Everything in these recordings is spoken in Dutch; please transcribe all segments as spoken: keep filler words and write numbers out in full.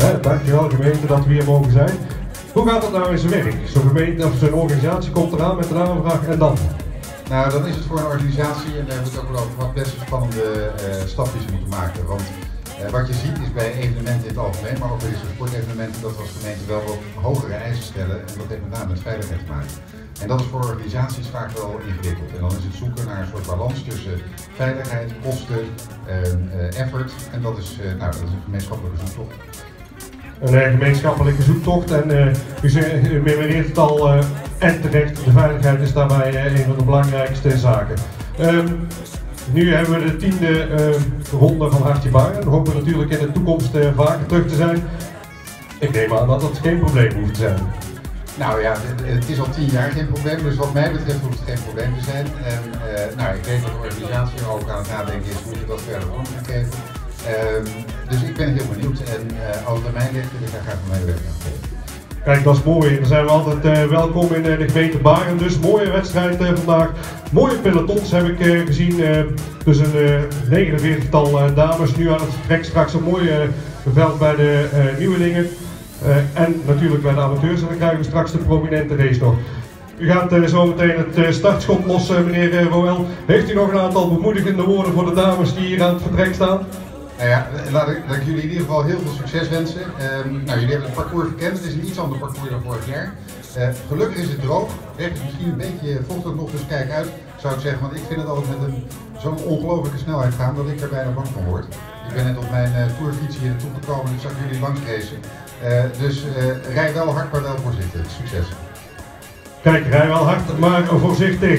Ja, dankjewel gemeente dat we hier mogen zijn. Hoe gaat dat nou in zijn werk? Zo'n gemeente of zo'n organisatie komt eraan met een aanvraag en dan? Nou, dan is het voor een organisatie, en daar hebben we het ook wel over gehad, best een spannende uh, stapjes moeten maken. Want uh, wat je ziet is bij evenementen in het algemeen, maar ook bij dit soort sportevenementen, dat we als gemeente wel wat hogere eisen stellen. En dat heeft met name met veiligheid te maken. En dat is voor organisaties vaak wel ingewikkeld. En dan is het zoeken naar een soort balans tussen veiligheid, kosten, uh, uh, effort. En dat is, uh, nou, dat is een gemeenschappelijke zoektocht. Een uh, gemeenschappelijke zoektocht en uh, u, u memoreert het al uh, en terecht, de veiligheid is daarbij uh, een van de belangrijkste zaken. Um, nu hebben we de tiende uh, ronde van Hartje Baren. We hopen natuurlijk in de toekomst uh, vaker terug te zijn. Ik neem aan dat dat geen probleem hoeft te zijn. Nou ja, het is al tien jaar geen probleem, dus wat mij betreft hoeft het geen probleem te zijn. En, uh, nou, ik weet dat de organisatie er ook aan het nadenken is hoe je dat verder vorm gaan geven. Um, dus ik ben heel benieuwd en uh, als het aan mij ligt, wil ik daar graag mijn medewerking aan geven. Kijk, dat is mooi. Dan zijn we altijd uh, welkom in uh, de gemeente Baren. Dus mooie wedstrijd uh, vandaag. Mooie pelotons heb ik uh, gezien. Uh, dus een uh, negenenveertigtal uh, dames nu aan het vertrek. Straks een mooi uh, veld bij de uh, nieuwelingen. Uh, en natuurlijk bij de amateurs. En dan krijgen we straks de prominente race nog. U gaat uh, zo meteen het uh, startschot lossen, meneer uh, Roel. Heeft u nog een aantal bemoedigende woorden voor de dames die hier aan het vertrek staan? Nou ja, laat ik, laat ik jullie in ieder geval heel veel succes wensen. Um, nou, jullie hebben het parcours gekend, het is een iets ander parcours dan vorig jaar. Uh, gelukkig is het droog, recht is misschien een beetje vochtig nog, dus kijk uit, zou ik zeggen, want ik vind het altijd met een zo'n ongelofelijke snelheid gaan dat ik er bijna bang van word. Ik ben net op mijn uh, tourfiets hier naartoe gekomen en ik zag jullie langs racen. Uh, dus uh, rij wel hard, maar wel voorzichtig. Succes. Kijk, rij wel hard, maar voorzichtig.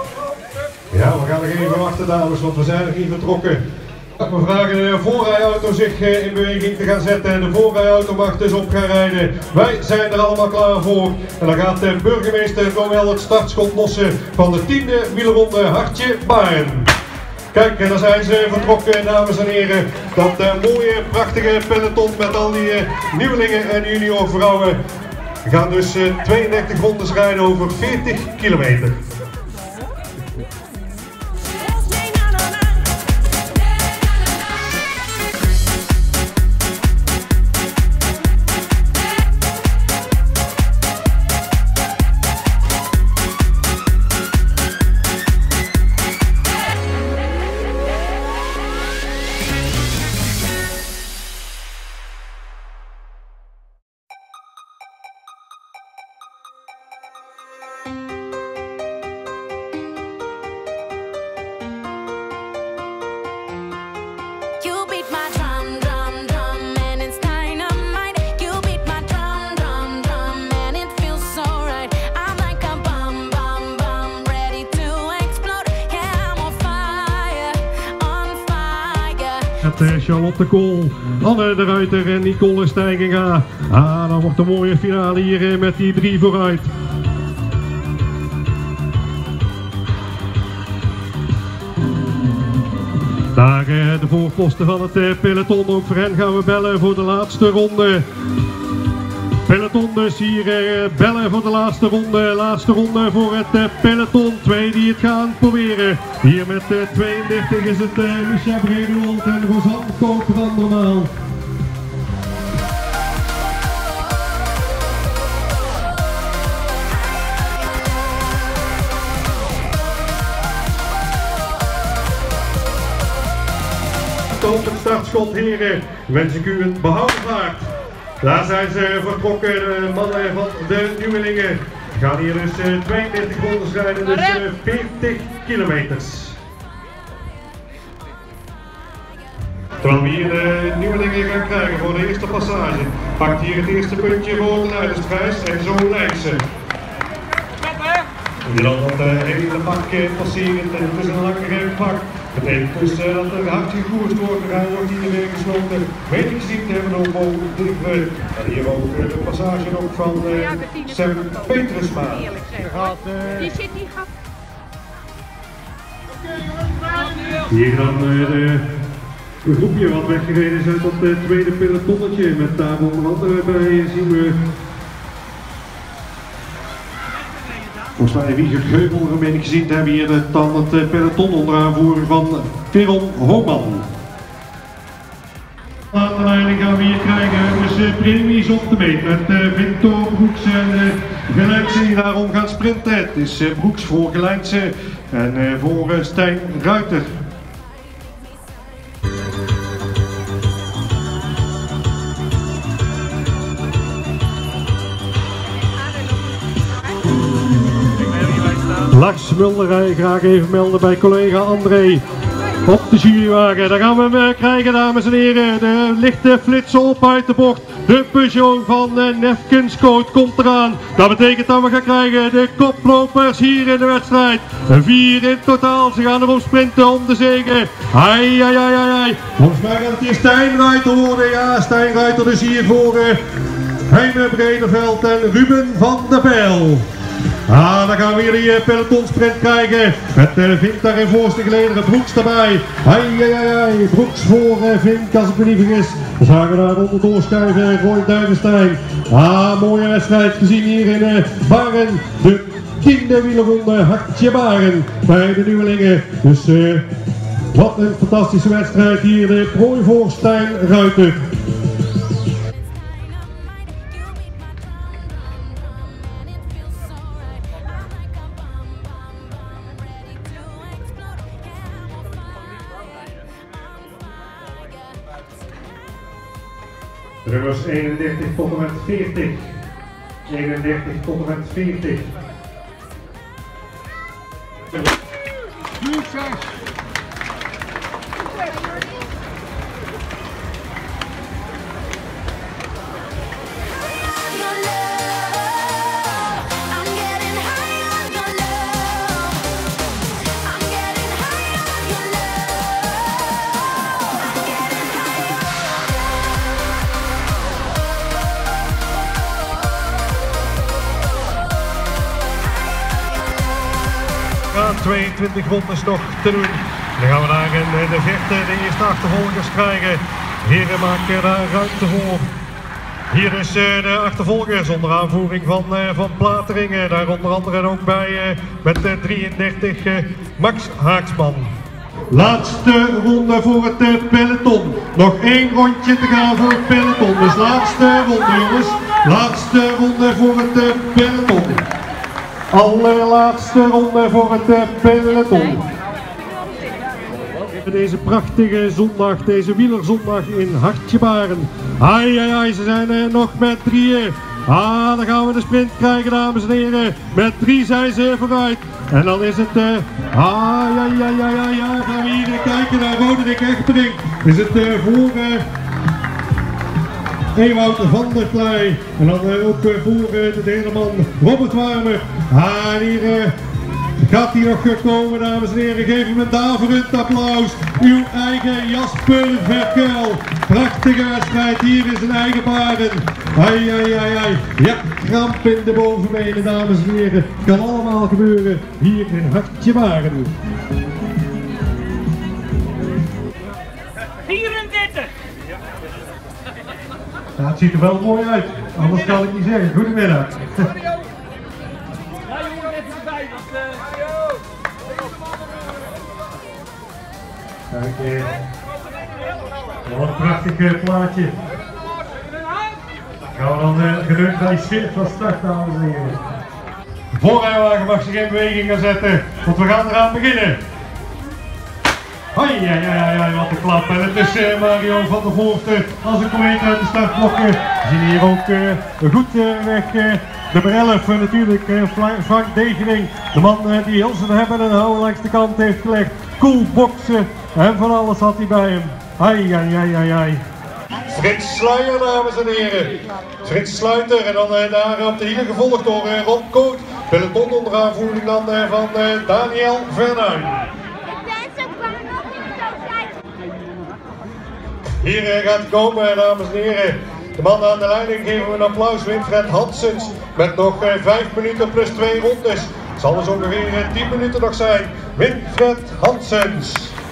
Ja, we gaan nog even wachten, dames, want we zijn nog niet vertrokken. We vragen de voorrijauto zich in beweging te gaan zetten. De voorrijauto mag dus op gaan rijden. Wij zijn er allemaal klaar voor. En dan gaat de burgemeester Roel het startschot lossen van de tiende wielerronde Hartje Baren. Kijk, en daar zijn ze vertrokken, dames en heren. Dat uh, mooie, prachtige peloton met al die uh, nieuwelingen en junior vrouwen. We gaan dus uh, tweeëndertig rondes rijden over veertig kilometer. Charlotte Kool, Anne de Ruiter en Nicole Stijginga. Ah, dan wordt een mooie finale hier met die drie vooruit. Daar de voorposten van het peloton, ook voor hen gaan we bellen voor de laatste ronde. Peloton dus hier uh, bellen voor de laatste ronde. Laatste ronde voor het uh, peloton. Twee die het gaan proberen. Hier met uh, tweeëndertig is het uh, Micha Bredewold en Rosanne Koop-Randermaal. Op het startschot, heren, wens ik u een behouden vaart. Daar zijn ze vertrokken, de mannen van de nieuwelingen. We gaan hier dus uh, tweeëndertig rondes rijden, dus uh, veertig kilometers. Terwijl we hier de nieuwelingen gaan krijgen voor de eerste passage. Pakt hier het eerste puntje voor de Leidersprijs en zo lijkt ze. Die dan dat uh, hele pak uh, passerend en het is een langere pak. Dat betekent dus uh, dat er hard gekoerst wordt, er wordt hier weer gesloten. Weet ik gezien te hebben ook mogen durven. En hier ook uh, de passage ook van uh, Sam Petrusma. Die zit die gat. Hier dan uh, de, een groepje wat weggereden is uit dat uh, tweede pelotonnetje. Met daar onder andere bij zien we volgens mij Wieger Geubel meen ik gezien te hebben hier de, dan het uh, peloton onder aanvoering van Veron Hoogman. Aan de leiding gaan we hier krijgen dus uh, premies op de meet met uh, Vinto, Broeks en uh, Gelijkse die daarom gaan sprinten. Het is uh, Broeks voor Gelijkse en uh, voor uh, Stijn Ruiter. Lars Mulderij, graag even melden bij collega André op de jurywagen. Daar gaan we hem krijgen, dames en heren. De lichte flitsen op uit de bocht. De Peugeot van uh, Nefkenscoot komt eraan. Dat betekent dat we gaan krijgen de koplopers hier in de wedstrijd. Vier in totaal. Ze gaan erom sprinten om de zege. Ai, ai, ai, ai, ai. Volgens mij gaat het hier Stijn Ruiter worden. Ja, Stijn Ruiter dus hier voor uh, Heine Bredeveld en Ruben van der Bijl. Ah, dan gaan we hier die uh, pelotonsprint krijgen. Met uh, Vink daar in voorste gelederen, Broeks erbij. Ai, ai, ai, ai. Broeks voor uh, Vink, als ik me niet vergis. We zagen daar onder doorschuiven, Roy Duivenstein. Ah, mooie wedstrijd gezien hier in uh, Baren. De tiende wielerronde Hartje Baren bij de nieuwelingen. Dus uh, wat een fantastische wedstrijd hier. De prooi voor Stijn Ruiter. Nummers eenendertig tot en met veertig. eenendertig tot en met veertig. tweeëntwintig rondes nog te doen. Dan gaan we daar in de verte de eerste achtervolgers krijgen. Heren maken daar ruimte voor. Hier is de achtervolgers onder aanvoering van, van Plateringen. Daar onder andere ook bij met drieëndertig Max Haaksman. Laatste ronde voor het peloton. Nog één rondje te gaan voor het peloton. Dus laatste ronde jongens. Laatste ronde voor het peloton. Allerlaatste ronde voor het peloton. Deze prachtige zondag, deze wielerzondag in Hartje Baren. Ai, ai, ai, ze zijn er nog met drieën. Ah, dan gaan we de sprint krijgen, dames en heren. Met drie zijn ze vooruit. En dan is het, uh, ah, ja, ja, ja, ja, ja, gaan we hier kijken naar Roderick Echtering. Is het uh, voor uh, Ewout van der Klei. En dan uh, ook uh, voor uh, de derde man Robert Warmer. Ah, hier uh, gaat hij nog komen, dames en heren. Geef hem een daverend applaus. Uw eigen Jasper Verkuil. Prachtige wedstrijd hier in zijn eigen Baren. Ai, ai, ai, ai. Ja, kramp in de bovenbenen, dames en heren. Kan allemaal gebeuren hier in Hartje Baren. vierendertig. Ja, het ziet er wel mooi uit. Anders kan ik niet zeggen. Goedemiddag. Kijk, eh, wat een prachtig uh, plaatje. Gaan we dan uh, geduld bij Schild van start, dames en heren. De voorrijwagen mag zich in beweging gaan zetten, want we gaan eraan beginnen. Hoi, ja, ja, ja, ja, wat een klap. En het is uh, Mario van der Voorten als een komeet uit de startblokken. We zien hier ook uh, goed uh, weg uh, de elf uh, natuurlijk, uh, Frank Degening. De man uh, die heel zijn hebben en houden langs de kant heeft gelegd. Cool boksen en van alles had hij bij hem. Ai, ai, ai, ai, ai. Frits Sluijer, dames en heren. Frits Sluiter en dan uh, daar op de hielen gevolgd door uh, Rob Koot. Peloton onder aanvoering dan uh, van uh, Daniel Vernuyn. Hier uh, gaat het komen, dames en heren. De man aan de leiding geven we een applaus, Winfred Hansens. Met nog uh, vijf minuten plus twee rondes. Het zal dus ongeveer uh, tien minuten nog zijn. Winfred Hansens.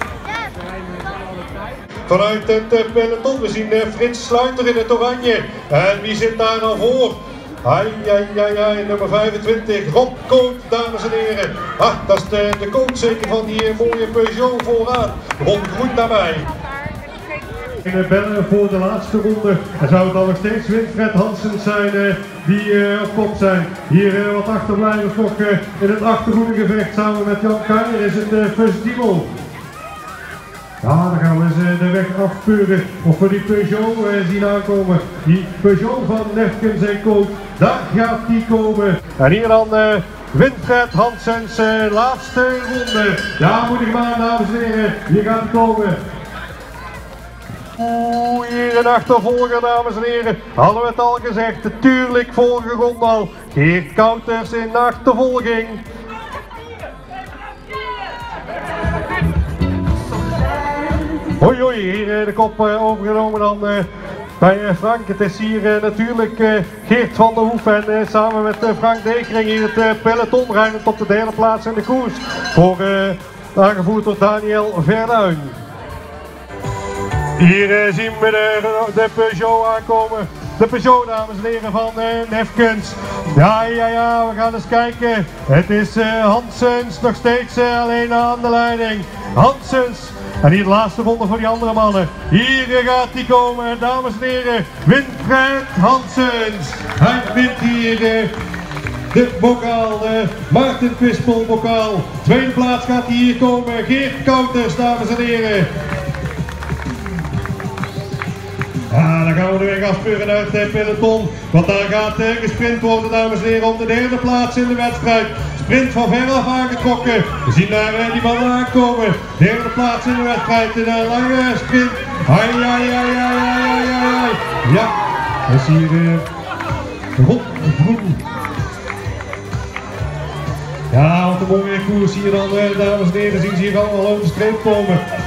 Vanuit het uh, peloton, we zien uh, Frits Sluiter in het oranje. En wie zit daar dan voor? Ai, ai, ai, ai, nummer vijfentwintig, Rob Koot, dames en heren. Ah, dat is de, de coach zeker van die uh, mooie Peugeot vooraan. Ron Groen daarbij. En bellen voor de laatste ronde. En zou het dan nog steeds Winfred Hanssens zijn uh, die uh, op kop zijn. Hier uh, wat achterblijvers nog uh, in het achterhoedegevecht samen met Jan Keijer is het uh, Fusdiemel. Ja, dan gaan we eens uh, de weg afpeuren of we die Peugeot uh, zien aankomen. Die Peugeot van Nefkens en Co. Daar gaat die komen. En hier dan uh, Winfred Hanssens uh, laatste ronde. Ja, moet ik maar, dames en heren. Hier gaat hij komen. Oeh, hier een achtervolger, dames en heren. Hadden we het al gezegd, natuurlijk vorige ronde al. Geert Kouters in de achtervolging. Hoi hoi, hier de kop uh, overgenomen dan uh, bij uh, Frank. Het is hier uh, natuurlijk uh, Geert van der Hoef en uh, samen met uh, Frank Dekering hier het uh, peloton rijdend op de derde plaats in de koers. Voor, uh, aangevoerd door Daniel Verduin. Hier uh, zien we de, de Peugeot aankomen. De Peugeot, dames en heren, van uh, Nefkens. Ja, ja, ja, we gaan eens kijken. Het is uh, Hanssens nog steeds uh, alleen aan de leiding. Hanssens. En hier de laatste ronde voor die andere mannen. Hier gaat hij komen, dames en heren. Winfred Hanssens. Hij wint hier uh, de bokaal, de Maarten Pispel bokaal. Tweede plaats gaat hij hier komen. Geert Kouters, dames en heren. Ja, dan gaan we de weg afspeuren uit het peloton. Want daar gaat uh, gesprint worden, dames en heren, om de derde plaats in de wedstrijd. Sprint van veraf aangetrokken. We zien daar uh, die mannen aankomen. Derde plaats in de wedstrijd in een lange sprint. Ai, ai, ai, ai, ai, ai, ai. Ja, dat is hier uh, Ron Groen. Ja, wat een mooie koers hier dan, uh, dames en heren, zien ze hier allemaal over de streep komen.